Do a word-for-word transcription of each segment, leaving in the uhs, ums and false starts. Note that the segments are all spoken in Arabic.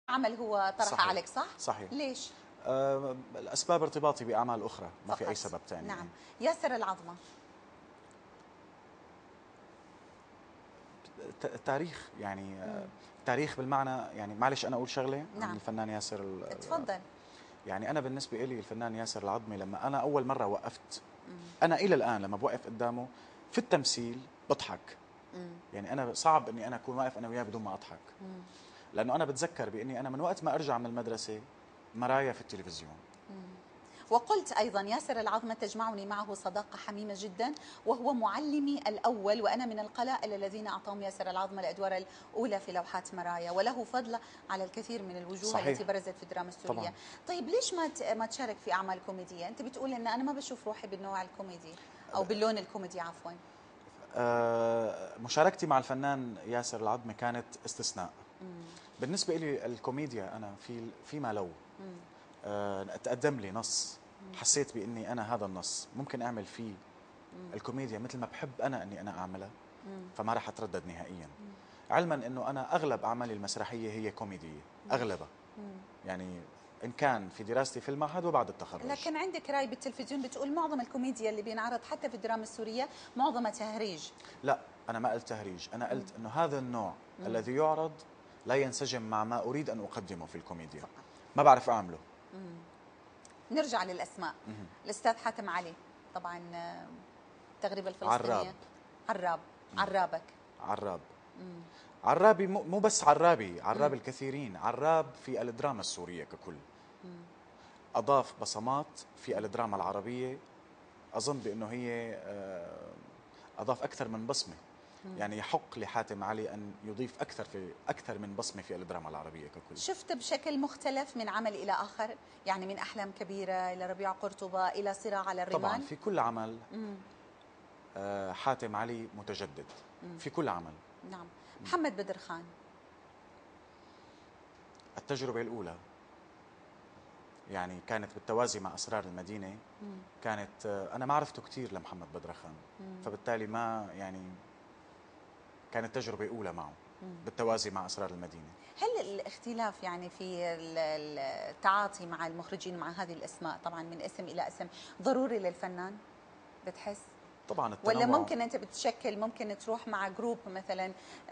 عمل هو طرح صحيح. عليك، صح؟ صحيح. ليش؟ أه الأسباب ارتباطي بأعمال أخرى، ما في أي سبب ثاني. نعم. ياسر العظمة، التاريخ يعني مم. تاريخ بالمعنى، يعني معلش أنا أقول شغلة نعم. عن الفنان ياسر. اتفضل. يعني أنا بالنسبة لي الفنان ياسر العظمي، لما أنا أول مرة وقفت، مم. أنا إلى الآن لما بوقف قدامه في التمثيل بضحك. مم. يعني أنا صعب إني أنا أكون واقف أنا وياه بدون ما أضحك. مم. لأنه أنا بتذكر بإني أنا من وقت ما أرجع من المدرسة مرايا في التلفزيون. مم. وقلت أيضا ياسر العظمة تجمعني معه صداقة حميمة جدا، وهو معلمي الأول، وأنا من القلائل الذين أعطاهم ياسر العظمة الأدوار الأولى في لوحات مرايا، وله فضل على الكثير من الوجوه صحيح. التي برزت في الدراما السورية. طبعا. طيب ليش ما ما تشارك في أعمال كوميدية؟ أنت بتقول أن أنا ما بشوف روحي بالنوع الكوميدي أو باللون الكوميدي عفوا. آه مشاركتي مع الفنان ياسر العظمي كانت استثناء. مم. بالنسبة لي الكوميديا أنا في فيما لو آه تقدم لي نص حسيت بإني أنا هذا النص ممكن أعمل فيه مم. الكوميديا مثل ما بحب أنا أني أنا أعملها، مم. فما راح أتردد نهائيا. مم. علما أنه أنا أغلب أعمالي المسرحية هي كوميدية، مم. أغلبها. مم. يعني إن كان في دراستي في المعهد وبعد التخرج. لكن عندك رأي بالتلفزيون بتقول معظم الكوميديا اللي بينعرض حتى في الدراما السورية معظمها تهريج. لا، أنا ما قلت تهريج، أنا قلت أنه هذا النوع مم. الذي يعرض لا ينسجم مع ما أريد أن أقدمه في الكوميديا. فقط. ما بعرف أعمله. مم. نرجع للأسماء. مم. الأستاذ حاتم علي، طبعا التغريبة الفلسطينية. عراب. عراب. مم. عرابك. عراب. مم. عرابي مو بس عرابي، عراب مم. الكثيرين، عراب في الدراما السورية ككل. مم. أضاف بصمات في الدراما العربية، أظن بأنه هي أضاف أكثر من بصمة. مم. يعني يحق لحاتم علي أن يضيف أكثر في أكثر من بصمة في الدراما العربية ككل. شفت بشكل مختلف من عمل إلى آخر، يعني من أحلام كبيرة إلى ربيع قرطبة إلى صراع على الرمال؟ طبعا في كل عمل آه حاتم علي متجدد. مم. في كل عمل. نعم. محمد بدر خان، التجربة الأولى يعني كانت بالتوازي مع أسرار المدينة. مم. كانت أنا ما عرفته كثير لمحمد بدر خان، مم. فبالتالي ما يعني كانت تجربة أولى معه. مم. بالتوازي مع أسرار المدينة. هل الاختلاف يعني في التعاطي مع المخرجين مع هذه الأسماء، طبعا من اسم إلى اسم، ضروري للفنان بتحس؟ طبعا التنوع. ولا ممكن أنت بتشكل، ممكن تروح مع جروب مثلا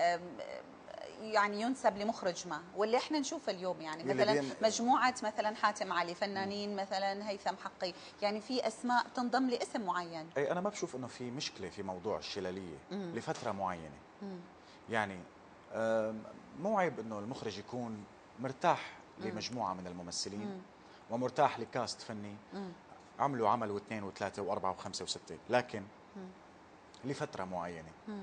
يعني ينسب لمخرج ما، واللي احنا نشوفه اليوم يعني مثلا مجموعة مثلا حاتم علي، فنانين مم. مثلا هيثم حقي، يعني في أسماء تنضم لاسم معين. أي أنا ما بشوف إنه في مشكلة في موضوع الشلالية مم. لفترة معينة. مم. يعني مو عيب إنه المخرج يكون مرتاح مم. لمجموعة من الممثلين مم. ومرتاح لكاست فني مم. عملوا عمل واثنين وثلاثة وأربعة وخمسة وستة، لكن مم. لفترة معينة مم.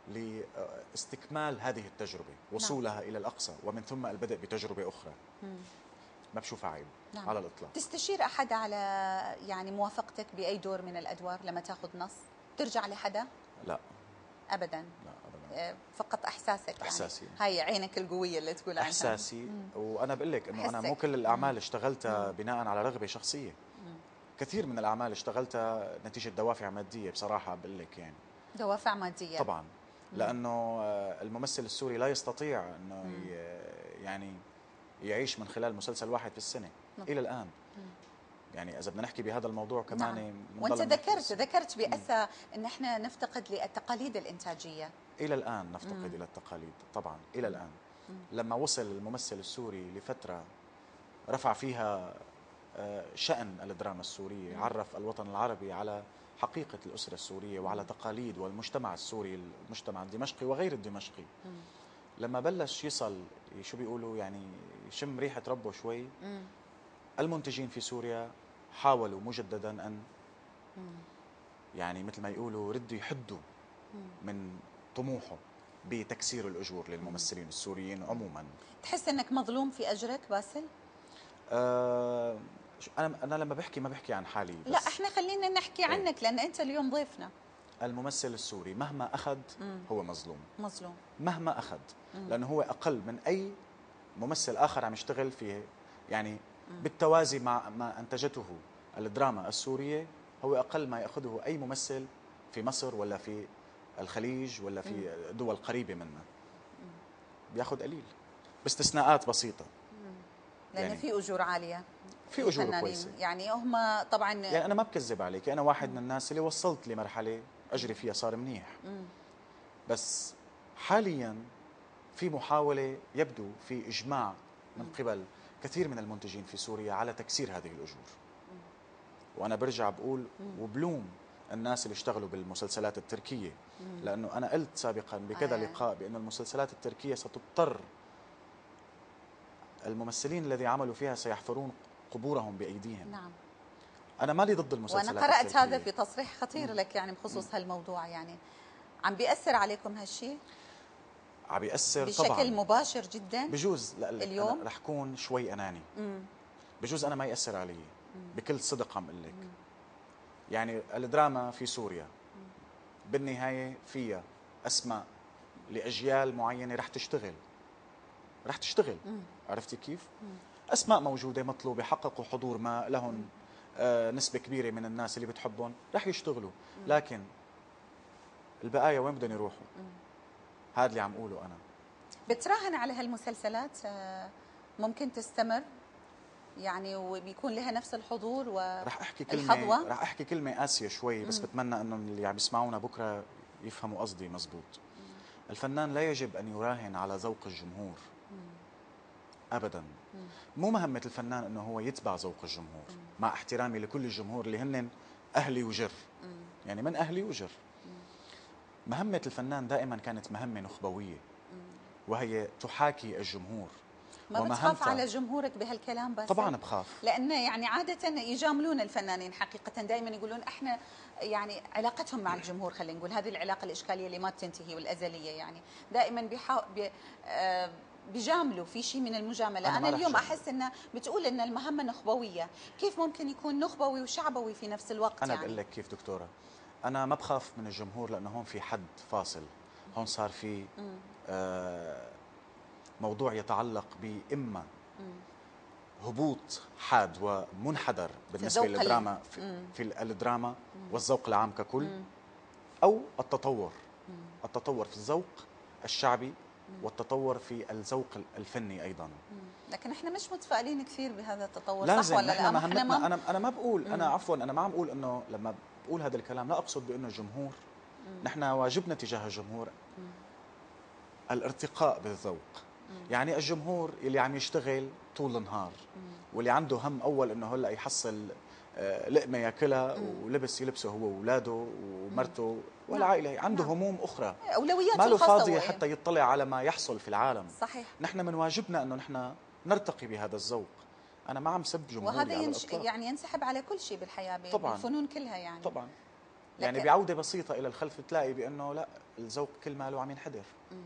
لاستكمال هذه التجربة، وصولها نعم. إلى الأقصى، ومن ثم البدء بتجربة أخرى. مم. ما بشوفها عيب نعم. على الإطلاق. تستشير أحد على يعني موافقتك بأي دور من الأدوار لما تأخذ نص؟ ترجع لحدا؟ لا أبدا. لا أبدا. فقط إحساسك. إحساسي. يعني هاي عينك القوية اللي تقول عنها. إحساسي. مم. وأنا بقول لك إنه أنا مو كل الأعمال اشتغلتها بناء على رغبة شخصية. مم. كثير من الأعمال اشتغلتها نتيجة دوافع مادية بصراحة بقول لك، يعني دوافع مادية طبعا. مم. لأنه الممثل السوري لا يستطيع أنه مم. يعني يعيش من خلال مسلسل واحد في السنة مم. إلى الآن. مم. يعني إذا بدنا نحكي بهذا الموضوع كمان نعم. وأنت ذكرت ذكرت بأسى أن احنا نفتقد للتقاليد الإنتاجية. إلى الآن نفتقد مم. إلى التقاليد طبعا إلى الآن. مم. لما وصل الممثل السوري لفترة رفع فيها شأن الدراما السورية، مم. عرف الوطن العربي على حقيقة الأسرة السورية وعلى مم. تقاليد والمجتمع السوري، المجتمع الدمشقي وغير الدمشقي. مم. لما بلش يصل شو بيقولوا يعني يشم ريحة ربه شوي، مم. المنتجين في سوريا حاولوا مجددا أن مم. يعني مثل ما يقولوا ردوا يحدوا مم. من طموحه بتكسير الأجور للممثلين السوريين عموما. تحس أنك مظلوم في أجرك باسل؟ أه أنا أنا لما بحكي ما بحكي عن حالي بس. لا احنا خلينا نحكي عنك لأن أنت اليوم ضيفنا. الممثل السوري مهما أخذ هو مظلوم. مظلوم مهما أخذ، لأنه هو أقل من أي ممثل آخر عم يشتغل فيه، يعني مم. بالتوازي مع ما أنتجته الدراما السورية، هو أقل ما يأخذه أي ممثل في مصر ولا في الخليج ولا في دول قريبة منا. بياخذ قليل باستثناءات بسيطة. لأن يعني في أجور عالية، في أجور كويسة، يعني هم طبعا. يعني أنا ما بكذب عليك، أنا واحد من الناس اللي وصلت لمرحلة أجري فيها صار منيح. مم. بس حاليا في محاولة، يبدو في إجماع من قبل كثير من المنتجين في سوريا على تكسير هذه الأجور. وأنا برجع بقول وبلوم الناس اللي اشتغلوا بالمسلسلات التركية، لأنه أنا قلت سابقا بكذا لقاء بأن المسلسلات التركية ستضطر، الممثلين الذي عملوا فيها سيحفرون قبورهم بأيديهم. نعم. أنا مالي ضد المسلسلات وأنا قرأت التركية. هذا في تصريح خطير مم. لك يعني بخصوص هالموضوع، يعني عم بيأثر عليكم هالشيء؟ عم بيأثر بشكل طبعا مباشر جدا. بجوز لا اليوم أنا رح كون شوي أناني. مم. بجوز أنا ما يأثر علي. مم. بكل صدق عم أقول لك، يعني الدراما في سوريا مم. بالنهاية فيها أسماء لأجيال معينة رح تشتغل رح تشتغل مم. عرفتي كيف؟ مم. أسماء موجودة مطلوبة، حققوا حضور ما لهم آه نسبة كبيرة من الناس اللي بتحبهم رح يشتغلوا. مم. لكن البقايا وين بدهم يروحوا؟ هذا اللي عم أقوله أنا. بتراهن على هالمسلسلات ممكن تستمر يعني وبيكون لها نفس الحضور و رح أحكي كلمة رح أحكي كلمة قاسية شوي، بس مم. بتمنى إنه اللي عم يسمعونا بكرة يفهموا قصدي مزبوط. مم. الفنان لا يجب أن يراهن على ذوق الجمهور. مم. أبدا. مم. مو مهمة الفنان إنه هو يتبع ذوق الجمهور. مم. مع احترامي لكل الجمهور اللي هن أهلي وجر. مم. يعني من أهلي وجر. مم. مهمة الفنان دائما كانت مهمة نخبوية، وهي تحاكي الجمهور. ما بتخاف على جمهورك بهالكلام؟ بس طبعا بخاف، لأن يعني عادة يجاملون الفنانين حقيقة، دائما يقولون احنا يعني علاقتهم مع الجمهور، خلينا نقول هذه العلاقة الإشكالية اللي ما تنتهي والأزلية، يعني دائما بيحاول بي آه بيجاملوا في شيء من المجاملة. أنا, أنا اليوم أحس إنه بتقول إن المهمة نخبوية، كيف ممكن يكون نخبوي وشعبوي في نفس الوقت؟ أنا يعني بقول لك كيف دكتورة، أنا ما بخاف من الجمهور لأنه هون في حد فاصل، هون صار في آه موضوع يتعلق بإما هبوط حاد ومنحدر بالنسبة للدراما في, في الدراما مم. والذوق العام ككل، مم. أو التطور مم. التطور في الذوق الشعبي مم. والتطور في الذوق الفني أيضا. مم. لكن احنا مش متفائلين كثير بهذا التطور، لازم صح ولا لا؟ مهمتنا ما... أنا أنا ما بقول مم. أنا عفوا أنا ما عم أقول إنه لما بقول هذا الكلام لا أقصد بأنه الجمهور مم. نحن واجبنا تجاه الجمهور مم. الارتقاء بالذوق. مم. يعني الجمهور اللي عم يشتغل طول النهار مم. واللي عنده هم أول إنه هلا يحصل لقمة ياكلها ولبس يلبسه هو وأولاده ومرته والعائلة، عنده نعم. هموم أخرى، أولويات ما له فاضي حتى يطلع على ما يحصل في العالم. صحيح. نحن من واجبنا إنه نحن نرتقي بهذا الذوق. أنا ما عم سب جمهوري وهذا على ينش... الإطلاق. يعني ينسحب على كل شيء بالحياة، طبعا. بالفنون كلها يعني. طبعا. يعني لك... بعودة بسيطة إلى الخلف بتلاقي بأنه لا، الذوق كل ماله عم ينحدر. م.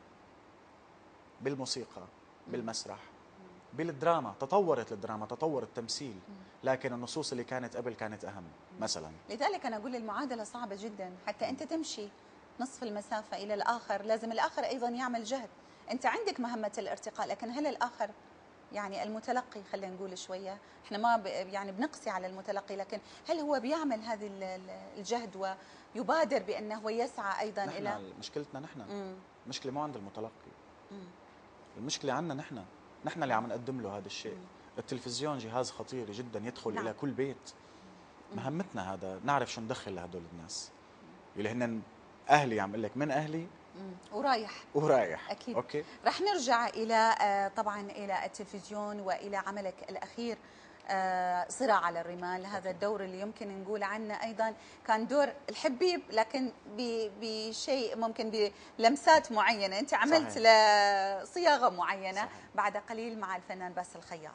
بالموسيقى، بالمسرح، بالدراما، تطورت الدراما، تطور التمثيل، لكن النصوص اللي كانت قبل كانت أهم مثلا. لذلك أنا أقول المعادلة صعبة جدا، حتى أنت تمشي نصف المسافة إلى الآخر لازم الآخر أيضا يعمل جهد. أنت عندك مهمة الارتقاء، لكن هل الآخر يعني المتلقي، خلينا نقول شوية، احنا ما ب يعني بنقسي على المتلقي، لكن هل هو بيعمل هذه الجهد ويبادر بأنه هو يسعى أيضا نحن إلى مشكلتنا نحن المشكلة مو عند المتلقي، مم. المشكلة عندنا نحن نحن اللي عم نقدم له هذا الشيء. مم. التلفزيون جهاز خطير جدا يدخل نعم. إلى كل بيت. مهمتنا هذا نعرف شو ندخل لهدول الناس اللي هن أهلي، عم أقول لك من أهلي مم. ورايح ورايح أكيد. أوكي. رح نرجع إلى طبعا إلى التلفزيون وإلى عملك الأخير صراع على الرمال، هذا الدور اللي يمكن نقول عنه أيضا كان دور الحبيب، لكن بشيء ممكن بلمسات معينة، أنت عملت لصياغة معينة. صحيح. بعد قليل مع الفنان باسل الخياط.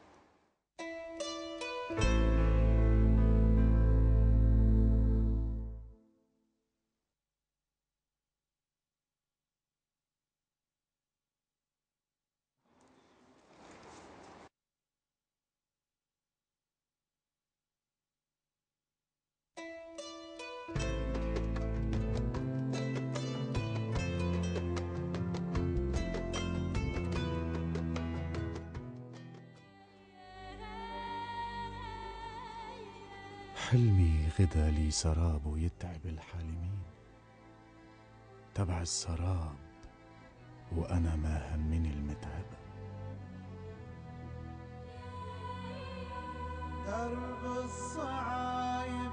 حلمي غدا لي سراب يتعب الحالمين، تبع السراب وأنا ما همني المتعب. درب الصعايب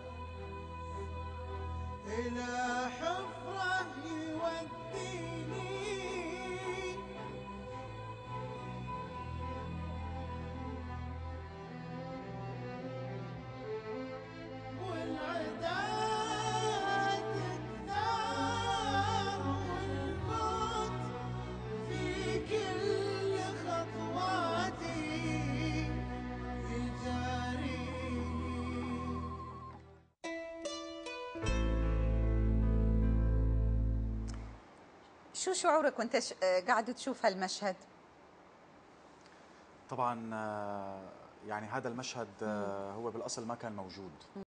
إلى حفرة يوديني، والعداد الثار والموت في كل خطواتي يجاريني. شو شعورك وانت ش- آه، قاعد تشوف هالمشهد؟ طبعا آه، يعني هذا المشهد آه، هو بالاصل ما كان موجود.